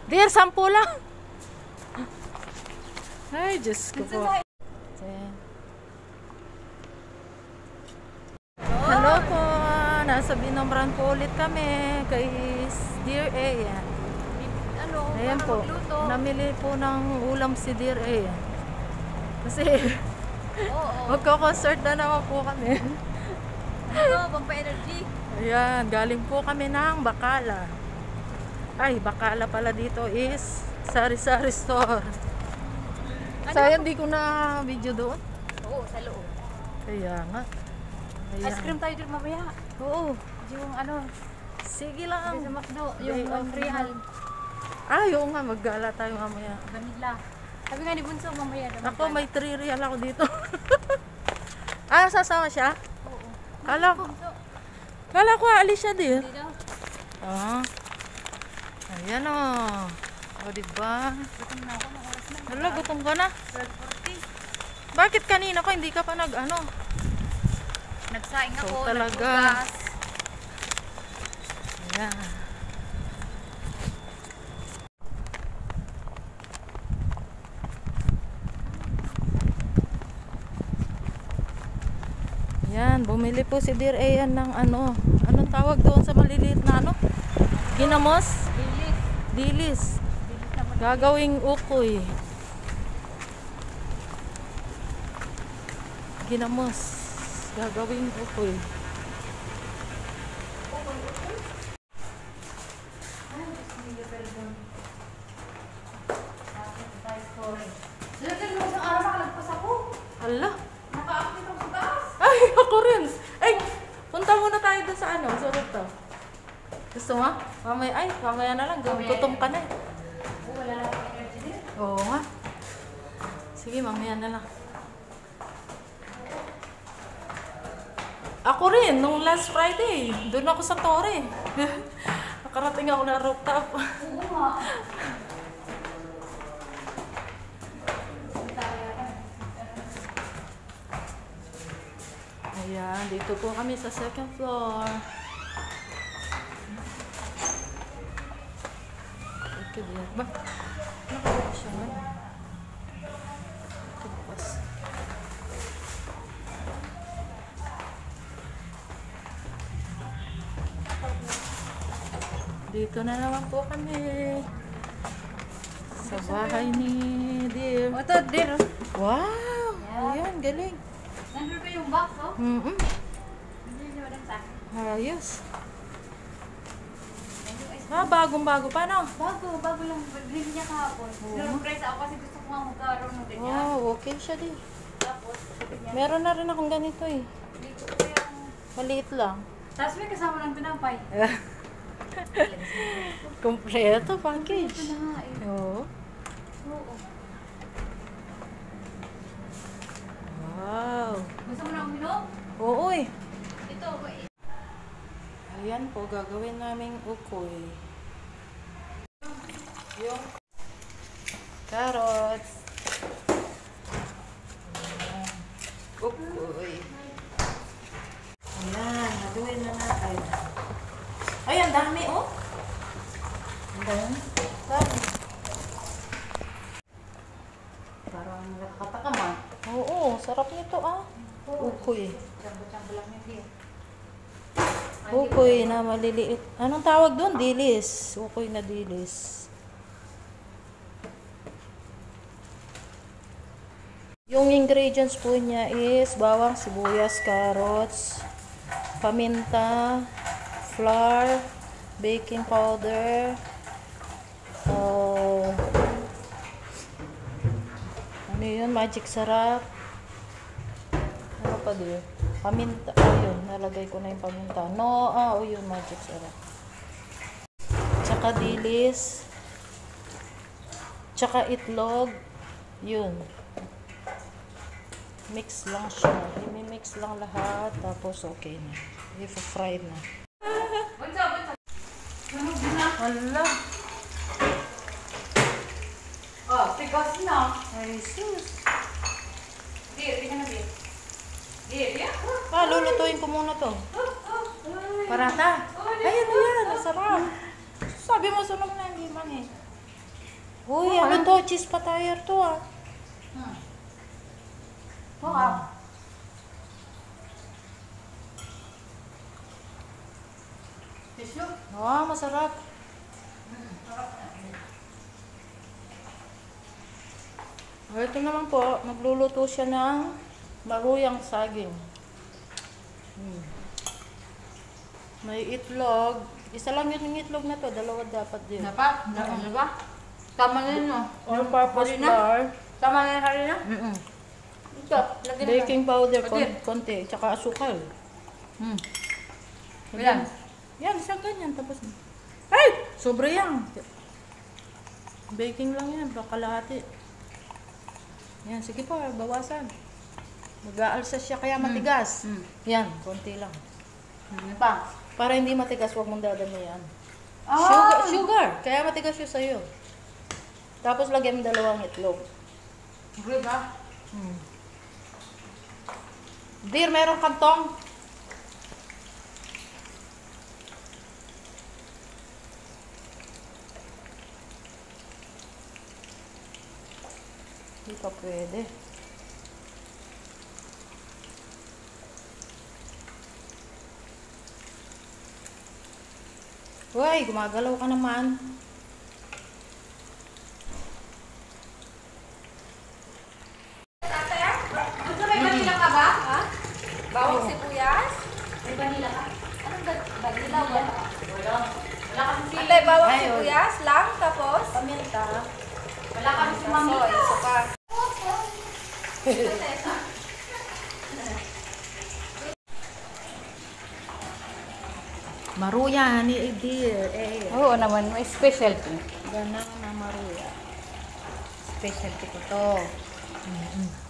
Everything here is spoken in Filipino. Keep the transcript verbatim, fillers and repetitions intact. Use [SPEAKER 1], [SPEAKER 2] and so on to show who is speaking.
[SPEAKER 1] Dear, sampu lang. Ay, Diyos ko po. Hello po. Nasa Binamran po ulit kami kay Dear A.
[SPEAKER 2] Ano,
[SPEAKER 1] Ayan po.
[SPEAKER 2] magluto.
[SPEAKER 1] Namili po ng ulam si Dear A. Kasi
[SPEAKER 2] Oo.
[SPEAKER 1] magko-concert na naman po kami.
[SPEAKER 2] Ano, pampa-energy.
[SPEAKER 1] Ayan, galing po kami ng Bacala. Ay, Bacala pala dito is Sari-Sari Store.
[SPEAKER 2] Ano?
[SPEAKER 1] Sayang di ko na video doon.
[SPEAKER 2] Oo, sa loob.
[SPEAKER 1] Kaya nga. Ayan.
[SPEAKER 2] Ice cream tayo din mamaya.
[SPEAKER 1] Oo.
[SPEAKER 2] Yung ano,
[SPEAKER 1] Sige
[SPEAKER 2] sabi
[SPEAKER 1] lang.
[SPEAKER 2] sa McDo,
[SPEAKER 1] Day
[SPEAKER 2] yung
[SPEAKER 1] off
[SPEAKER 2] one real.
[SPEAKER 1] Ay, oo nga. Maggala tayo mamaya.
[SPEAKER 2] Vanilla. Sabi nga ni Bunso, mamaya naman.
[SPEAKER 1] Ako, may three real ako dito. Ah, sasama siya?
[SPEAKER 2] Oo.
[SPEAKER 1] Kala ko.
[SPEAKER 2] Bunso,
[SPEAKER 1] Kala ko aalis siya din.
[SPEAKER 2] hindi daw.
[SPEAKER 1] Ah. Ayan o. O, diba?
[SPEAKER 2] Gutom na ako, ng oras na.
[SPEAKER 1] Hala, gutom ka na.
[SPEAKER 2] twelve forty.
[SPEAKER 1] Bakit kanina ko hindi ka pa nag ano?
[SPEAKER 2] Nagsaing
[SPEAKER 1] So,
[SPEAKER 2] ako,
[SPEAKER 1] talaga.
[SPEAKER 2] nagbugas.
[SPEAKER 1] Ayan. Yan, bumili po si Dear Ayan ng ano, anong tawag doon sa maliliit na ano? Ginamos?
[SPEAKER 2] Bilis.
[SPEAKER 1] Dilis.
[SPEAKER 2] Bilis naman.
[SPEAKER 1] Gagawing ukoy. Ginamos. Gagawing ukoy.
[SPEAKER 2] Dalagan mo isang araw makalagpas ako.
[SPEAKER 1] Hala.
[SPEAKER 2] Naka-active ako sa taas.
[SPEAKER 1] Ay, ako rin. Ay, punta muna tayo doon sa ano, sa rooftop. Gusto mo? Mamaya, ay, mamaya na lang.
[SPEAKER 2] Mamaya
[SPEAKER 1] Gutom
[SPEAKER 2] na.
[SPEAKER 1] ka na eh.
[SPEAKER 2] Oo, wala na akong energy din.
[SPEAKER 1] Oo nga. Sige, mamaya na lang. Ako rin, nung last Friday, doon ako sa Torre. Nakarating ako na rooftop.
[SPEAKER 2] Oo nga.
[SPEAKER 1] Ayan, dito po kami sa second floor. Ito din. Ba? Nakawala siya nga. Ito bukas. Dito na naman po kami. Sa bahay ni Dear.
[SPEAKER 2] O, ito, dear.
[SPEAKER 1] Wow! Ayan, galing.
[SPEAKER 2] Nandun pa yung box, oh.
[SPEAKER 1] Mm-mm.
[SPEAKER 2] Hindi nyo lang sa akin.
[SPEAKER 1] Ayos. Ah, bagong-bago pa, no?
[SPEAKER 2] Bago, bago yung bili niya kahapon. Sinurpresa ako kasi gusto ko nga magkaroon ng ganyan.
[SPEAKER 1] Wow, okay siya din.
[SPEAKER 2] Tapos, sabi niya,
[SPEAKER 1] Meron na rin akong ganito eh.
[SPEAKER 2] dito ko yung...
[SPEAKER 1] Maliit lang.
[SPEAKER 2] Tapos may kasama ng tinapay.
[SPEAKER 1] Kompleto
[SPEAKER 2] Ito
[SPEAKER 1] package.
[SPEAKER 2] na nga eh.
[SPEAKER 1] Oo.
[SPEAKER 2] Oo.
[SPEAKER 1] Wow.
[SPEAKER 2] Gusto mo na uminom?
[SPEAKER 1] Oo eh.
[SPEAKER 2] Ito, wait.
[SPEAKER 1] Ayan po, gagawin naming ukoy. Yung carrots. Ayan. Ukoy. Ayan, gagawin na natin. Ay, ang dami oh. Ang dami. Dami.
[SPEAKER 2] Parang nakakatakam ah.
[SPEAKER 1] Oo, sarap nito ah. Ukoy.
[SPEAKER 2] Chambo-chambo lang yung dear.
[SPEAKER 1] Ukoy na maliliit. Anong tawag doon? Dilis. Ukoy na dilis. Yung ingredients po niya is bawang, sibuyas, carrots, paminta, flour, baking powder, uh, ano yun? Magic sarap. Ano pa din? Paminta. Ayun, nalagay ko na yung paminta. No, ah, o yun, magic sarap. Tsaka dilis. Tsaka itlog. Yun. Mix lang siya. I-mix lang lahat. Tapos okay na. I-fry na.
[SPEAKER 2] Bunso, bunso. Sunog din na.
[SPEAKER 1] Hala.
[SPEAKER 2] Oh, tigas na.
[SPEAKER 1] Ay, sus.
[SPEAKER 2] Dear, tingnan na dear. Dear, yeah.
[SPEAKER 1] Ah, lulutuin ko muna to. Parata. Ay, ano yan? Masarap. Sabi mo, sunog na hindi man eh. Uy, ano to? Cheese patayar to ah.
[SPEAKER 2] Hmm. Oo. Tissue?
[SPEAKER 1] Ah, masarap. Ah, ito naman po, magluluto siya ng maruyang saging. Hmm. May itlog. Isa lang yun yung itlog na to, dalawa dapat din.
[SPEAKER 2] Dapat? Ano ba? Tama na yun, no?
[SPEAKER 1] All-purpose
[SPEAKER 2] Harina?
[SPEAKER 1] flour.
[SPEAKER 2] Tama na yung harina?
[SPEAKER 1] Mm-mm.
[SPEAKER 2] Ito, lagyan na.
[SPEAKER 1] Baking powder,
[SPEAKER 2] Pati.
[SPEAKER 1] kon konti, tsaka asukal. Hmm.
[SPEAKER 2] Ilan?
[SPEAKER 1] Yan, isang ganyan. Tapos, ay! Sobra yan. Baking lang yan, baka kalahati. Yan, sige po, bawasan. Mag-aalsa siya kaya matigas.
[SPEAKER 2] Hmm.
[SPEAKER 1] Yan, konti lang.
[SPEAKER 2] Ano pa?
[SPEAKER 1] Para hindi matigas, huwag mong dadamihan.
[SPEAKER 2] Ah!
[SPEAKER 1] Sugar, sugar, kaya matigas siya sa'yo. Tapos lagyan mo dalawang itlog.
[SPEAKER 2] Good, ha?
[SPEAKER 1] Hmm. Dear, meron kantong? Hindi pa pwede. Uy, gumagalaw ka naman.
[SPEAKER 2] Gusto may vanilla ka ba? Ha? Bawang sibuyas? May vanilla ka? Anong ba- vanilla? Wala. Wala. Wala kami si...
[SPEAKER 3] Ate, bawang
[SPEAKER 1] Ay,
[SPEAKER 3] sibuyas lang, tapos
[SPEAKER 1] Paminta.
[SPEAKER 2] Wala kami si Mami.
[SPEAKER 3] soy, suka.
[SPEAKER 1] Maruya ni dear. Eh,
[SPEAKER 2] Oo naman, may specialty.
[SPEAKER 1] ganang na maruya.
[SPEAKER 2] Specialty ko to.
[SPEAKER 1] Mm-mm.